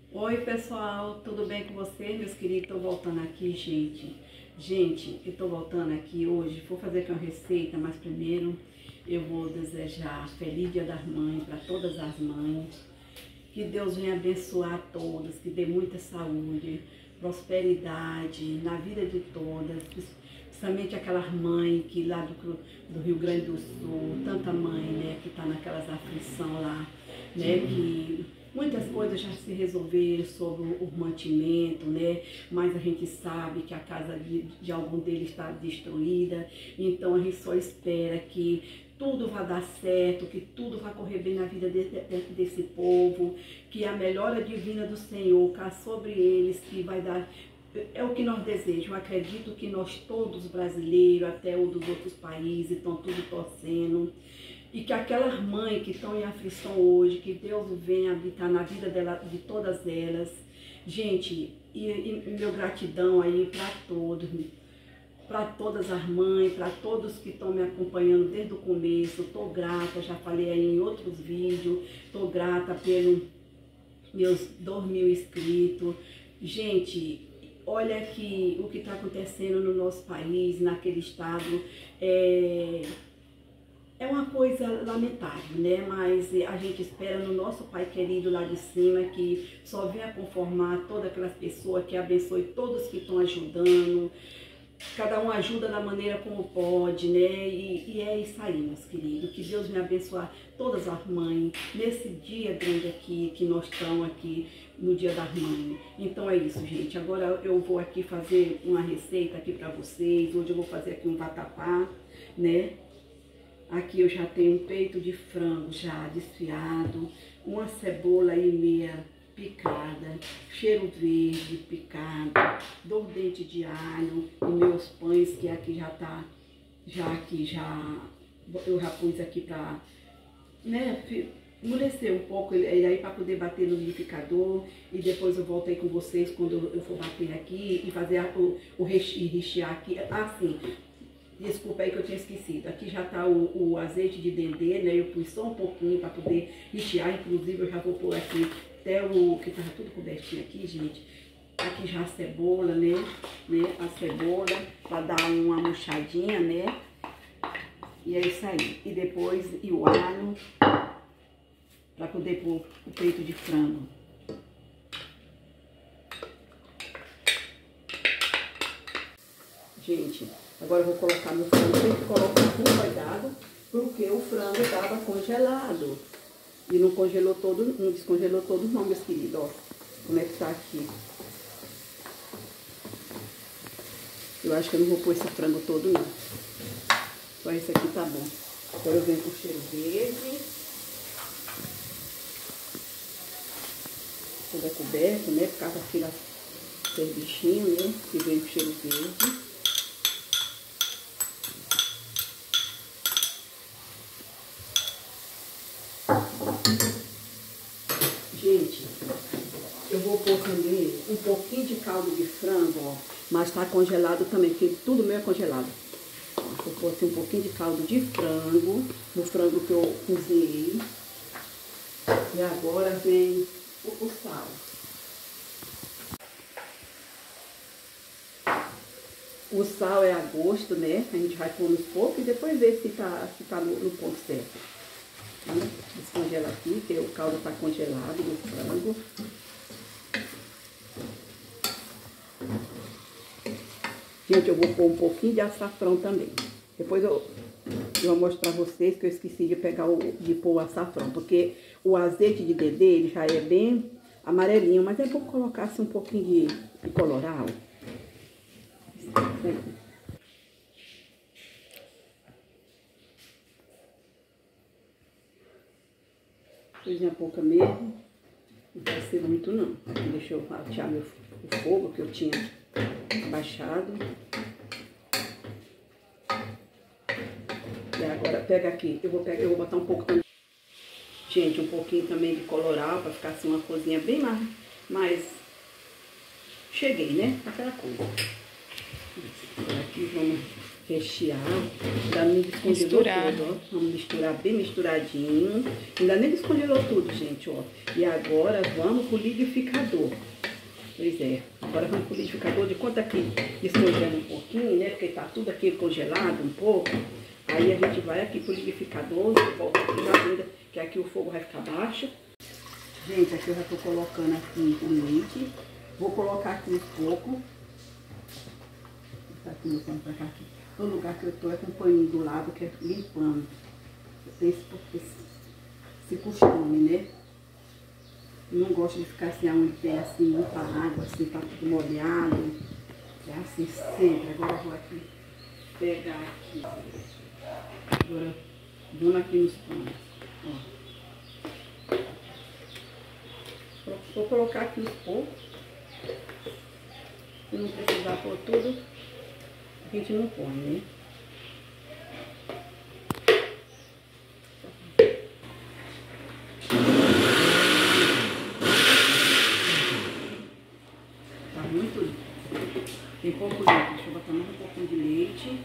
Oi pessoal, tudo bem com vocês, meus queridos? Estou voltando aqui, gente, eu estou voltando aqui hoje, vou fazer aqui uma receita, mas primeiro eu vou desejar Feliz Dia das Mães para todas as mães, que Deus venha abençoar todas, que dê muita saúde, prosperidade na vida de todas, principalmente aquelas mães que lá do Rio Grande do Sul, tanta mãe, né, que está naquelas aflições lá, né, que muitas coisas já se resolveram sobre o mantimento, né? Mas a gente sabe que a casa de algum deles está destruída, então a gente só espera que tudo vai dar certo, que tudo vai correr bem na vida desse povo, que a melhora divina do Senhor caia sobre eles, que vai dar. É o que nós desejamos. Eu acredito que nós todos brasileiros, até o dos outros países, estão tudo torcendo. E que aquelas mães que estão em aflição hoje, que Deus venha habitar na vida dela, de todas elas. Gente, e meu gratidão aí para todas as mães, para todos que estão me acompanhando desde o começo. Estou grata, já falei aí em outros vídeos, estou grata pelos meus 2.000 inscritos. Gente, olha aqui o que está acontecendo no nosso país, naquele estado, é uma coisa lamentável, né? Mas a gente espera no nosso Pai querido lá de cima que só venha conformar todas aquelas pessoas, que abençoe todos que estão ajudando. Cada um ajuda da maneira como pode, né? E é isso aí, meus queridos. Que Deus me abençoe todas as mães nesse dia grande aqui, que nós estamos aqui no Dia das Mães. Então é isso, gente. Agora eu vou aqui fazer uma receita aqui para vocês. Hoje eu vou fazer aqui um vatapá, né? Aqui eu já tenho um peito de frango já desfiado, uma cebola aí meia picada, cheiro verde picado, 2 dentes de alho e meus pães que aqui já tá, eu já pus aqui pra, né, amolecer um pouco ele aí para poder bater no liquidificador e depois eu volto aí com vocês quando eu for bater aqui e fazer o rechear aqui, assim. Desculpa aí que eu tinha esquecido. Aqui já tá o azeite de dendê, né? Eu pus só um pouquinho para poder rechear. Inclusive eu já vou pôr aqui até o que tava tudo cobertinho aqui, gente. Aqui já a cebola, né? A cebola para dar uma murchadinha, né? E é isso aí. E depois o alho para poder pôr o peito de frango. Gente, agora eu vou colocar no frango. Tem que colocar com cuidado, porque o frango estava congelado. E não congelou todo, não descongelou todo não, meus queridos. Ó, como é que tá aqui. Eu acho que eu não vou pôr esse frango todo, não. Só esse aqui tá bom. Agora eu venho com o cheiro verde. Toda coberta, né? Por causa aqui da bichinho, né? Que veio com cheiro verde. Gente, eu vou pôr também um pouquinho de caldo de frango, ó, mas tá congelado também, porque tudo meu é congelado. Ó, vou pôr assim um pouquinho de caldo de frango, no frango que eu cozinhei. E agora vem o sal. O sal é a gosto, né? A gente vai pôr nos poucos e depois ver se tá no ponto certo. Descongela aqui, que o caldo está congelado no frango. Gente, eu vou pôr um pouquinho de açafrão também. Depois eu vou mostrar pra vocês que eu esqueci de pôr o açafrão, porque o azeite de dendê, ele já é bem amarelinho, mas é bom colocar assim um pouquinho de colorau. Coisinha pouca mesmo, não vai ser muito não. Deixa eu atear o fogo que eu tinha abaixado. E agora pega aqui, eu vou botar um pouco também. Gente, um pouquinho também de colorau para ficar assim uma cozinha bem mais cheguei, né? Aquela coisa. Agora aqui vamos rechear. Ainda nem descongelou tudo, ó. Vamos misturar bem misturadinho. Ainda nem descongelou tudo, gente, ó. E agora vamos pro liquidificador. Pois é, agora vamos pro liquidificador. De conta que descongela um pouquinho, né? Porque tá tudo aqui congelado um pouco. Aí a gente vai aqui pro liquidificador, volta aqui na vida, que aqui o fogo vai ficar baixo. Gente, aqui eu já tô colocando aqui o leite. Vou colocar aqui um pouco. Tá aqui no pano pra cá aqui. O lugar que eu tô é com um paninho do lado, que é limpando. Tem esse costume, né? Eu não gosto de ficar assim, a um pé assim, muita água, assim, tá tudo molhado. É assim sempre. Agora eu vou aqui pegar aqui. Agora, vamos aqui nos panos. Ó. Vou colocar aqui uns poucos. Se não precisar pôr tudo, a gente não põe, né? Tá muito. Tem pouco leite. Deixa eu botar mais um pouquinho de leite.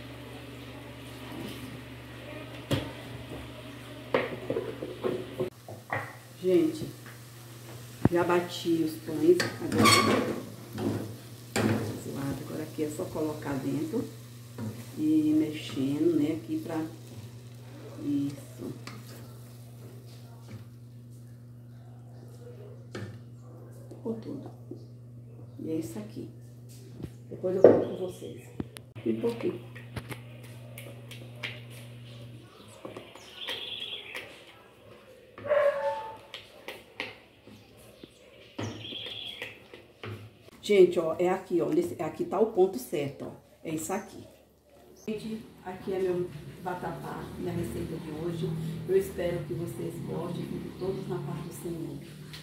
Gente, já bati os pães. Agora aqui é só colocar dentro e mexendo, né? Aqui pra... Isso. Por tudo. E é isso aqui. Depois eu volto com vocês. E um pouquinho. Gente, ó, é aqui, ó. Aqui tá o ponto certo, ó. É isso aqui. Gente, aqui é meu vatapá, minha receita de hoje. Eu espero que vocês gostem, fiquem todos na paz do Senhor.